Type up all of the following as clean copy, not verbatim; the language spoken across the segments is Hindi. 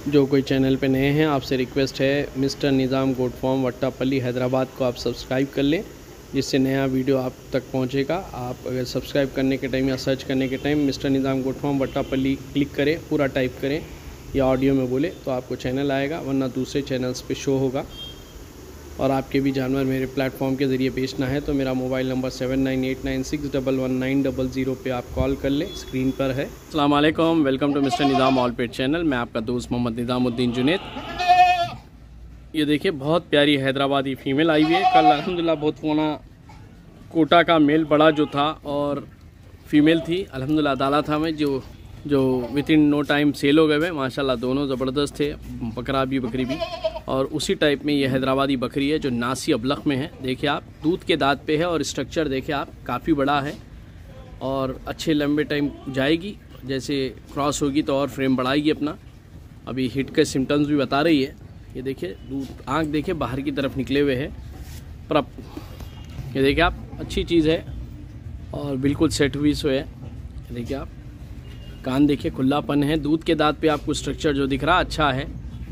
जो कोई चैनल पे नए हैं, आपसे रिक्वेस्ट है mister Nizam goat farm Vattapalli Hyderabad को आप सब्सक्राइब कर लें, जिससे नया वीडियो आप तक पहुंचेगा। आप अगर सब्सक्राइब करने के टाइम या सर्च करने के time mister Nizam goat farm Vattapalli click करें, पूरा टाइप करें या ऑडियो में बोले तो आपको चैनल आएगा, वरना दूसरे चैनल्स पे शो होगा। और आपके भी जानवर मेरे प्लेटफॉर्म के ज़रिए बेचना है तो मेरा मोबाइल नंबर 7989611900 पे आप कॉल कर लें, स्क्रीन पर है। अस्सलाम वालेकुम, welcome to mister Nizam all pet channel. मैं आपका दोस्त मोहम्मद निज़ामुद्दीन जुनैद। ये देखिए बहुत प्यारी हैदराबादी फ़ीमेल आई हुई है। कल अल्हम्दुलिल्लाह बहुत फोना कोटा का मेल बड़ा जो था और फीमेल थी, अल्हम्दुलिल्लाह डाला था मैं जो within no time sale हो गए हुए माशाल्लाह। दोनों ज़बरदस्त थे, बकरा भी बकरी भी। और उसी टाइप में ये हैदराबादी बकरी है जो नासी अबलख में है। देखिए आप दूध के दांत पे है और स्ट्रक्चर देखिए आप काफ़ी बड़ा है और अच्छे लंबे टाइम जाएगी। जैसे क्रॉस होगी तो और फ्रेम बढ़ाएगी अपना। अभी हिट के सिम्टम्स भी बता रही है। ये देखिए दूध, आँख देखिए बाहर की तरफ निकले हुए है पर ये देखिए आप अच्छी चीज़ है और बिल्कुल सेट हुई सो है। देखिए आप कान देखिए खुलापन है, दूध के दांत पे आपको स्ट्रक्चर जो दिख रहा अच्छा है।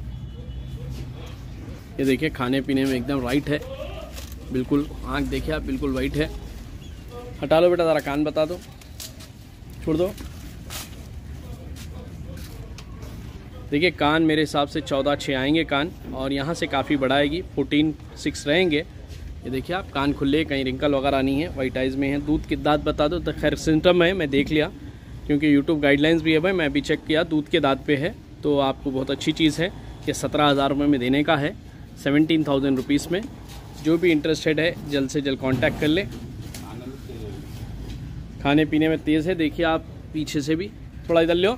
ये देखिए खाने पीने में एकदम राइट है, बिल्कुल आँख देखिए आप बिल्कुल वाइट है। हटा लो बेटा, ज़रा कान बता दो, छोड़ दो। देखिए कान मेरे हिसाब से 14-6 आएंगे कान और यहाँ से काफ़ी बढ़ाएगी, 14-6 रहेंगे। ये देखिए आप कान खुले, कहीं रिंकल वगैरह नहीं है, वाइट आइज़ में है। दूध के दांत बता दो तो खैर सिम्टम है, मैं देख लिया क्योंकि यूट्यूब गाइडलाइंस भी है भाई, मैं भी चेक किया, दूध के दांत पे है तो आपको बहुत अच्छी चीज़ है। ये 17,000 रुपये में देने का है, 17,000 रुपीज़ में। जो भी इंटरेस्टेड है जल्द से जल्द कांटेक्ट कर ले। खाने पीने में तेज़ है, देखिए आप पीछे से भी थोड़ा इधर लो।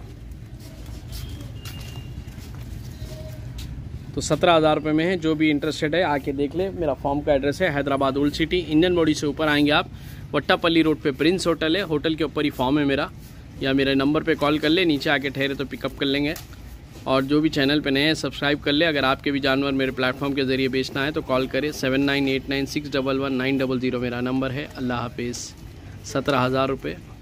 तो 17,000 रुपये में है, जो भी इंटरेस्टेड है आके देख ले। मेरा फॉर्म का एड्रेस है हैदराबाद ओल्ड सिटी, इंजन बॉडी से ऊपर आएंगे आप, वट्टापल्ली रोड पे प्रिंस होटल है, होटल के ऊपर ही फॉर्म है मेरा। या मेरे नंबर पे कॉल कर ले, नीचे आके ठहरे तो पिकअप कर लेंगे। और जो भी चैनल पे नए हैं सब्सक्राइब कर ले। अगर आपके भी जानवर मेरे प्लेटफॉर्म के ज़रिए बेचना है तो कॉल करें, 7989611900 मेरा नंबर है। अल्लाह हाफिज़। 17,000 रुपये।